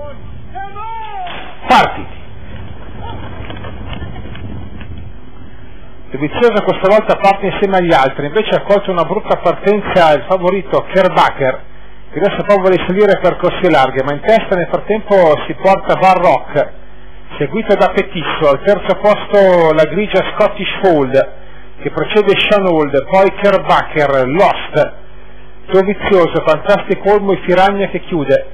Partiti. Vizioso questa volta parte insieme agli altri, invece ha colto una brutta partenza il favorito Kerbacher, che adesso poi vuole salire percorsi larghi, ma in testa nel frattempo si porta Varrock, seguito da Petisso, al terzo posto la grigia Scottish Fold, che precede Shanold, poi Kerbacher, Lost, Vizioso, Fantastic Olmo e Firagna che chiude.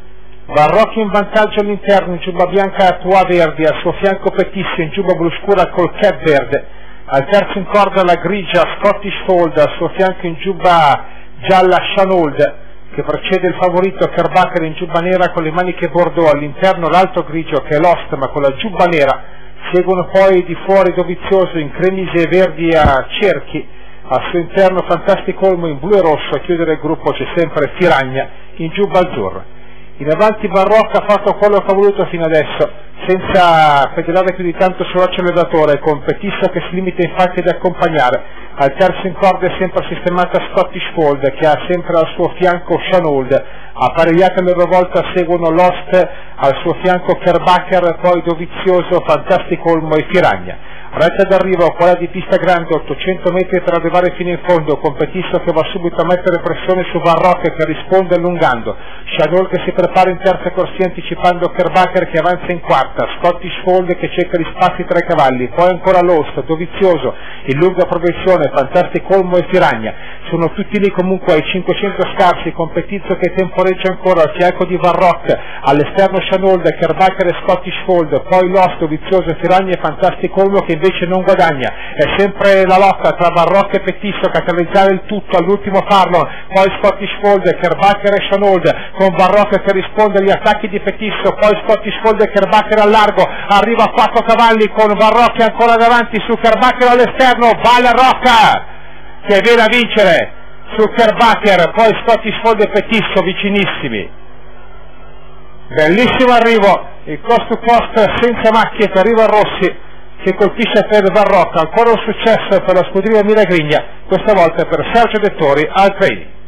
Varrock in vantaggio all'interno in giubba bianca a Tua Verdi, al suo fianco Petisso in giubba blu scura col cap verde. Al terzo in corda la grigia Scottish Fold, al suo fianco in giubba gialla Shanold, che precede il favorito Kerbacher in giubba nera con le maniche bordeaux, all'interno l'altro grigio che è Lost ma con la giubba nera, seguono poi di fuori Dovizioso in cremise verdi a cerchi, al suo interno Fantastico Olmo in blu e rosso, a chiudere il gruppo c'è sempre Firagna in giubba azzurra. In avanti Varrock ha fatto quello che ha voluto fino adesso, senza pedalare più di tanto sull'acceleratore, con Petisso che si limita infatti ad accompagnare. Al terzo in corda è sempre sistemata Scottish Fold, che ha sempre al suo fianco Shanold. Apparegliate a loro volta seguono Lost, al suo fianco Kerbacher, poi Dovizioso, Fantastico Olmo e Firagna. Retta d'arrivo, quella di pista grande, 800 metri per arrivare fino in fondo, con Petisso che va subito a mettere pressione su Varrock che risponde allungando, Shanold che si prepara in terza corsia anticipando Kerbacher che avanza in quarta, Scottish Fold che cerca gli spazi tra i cavalli, poi ancora Lost, Dovizioso, in lunga progressione, Fantastico Olmo e Firagna, sono tutti lì comunque ai 500 scarsi, con Petisso che temporeggia ancora al fianco di Varrock, all'esterno Shanold, Kerbacher e Scottish Fold, poi Lost, Dovizioso, Firagna e Fantastico Olmo che invece non guadagna, è sempre la lotta tra Varrock e Petisso a catalizzare il tutto all'ultimo farlo, poi Scottish Fold, Kerbacher e Shanold, con Varrock che risponde agli attacchi di Petisso, poi Scottish Fold e Kerbacher al largo, arriva a 4 cavalli con Varrock ancora davanti su Kerbacher all'esterno, va la Rocca che viene a vincere su Kerbacher, poi Scottish Fold e Petisso vicinissimi. Bellissimo arrivo, il cost to cost senza macchie per Riva Rossi che colpisce per Varrock, ancora un successo per la scuderia Miragrigna, questa volta per Sergio Dettori al training.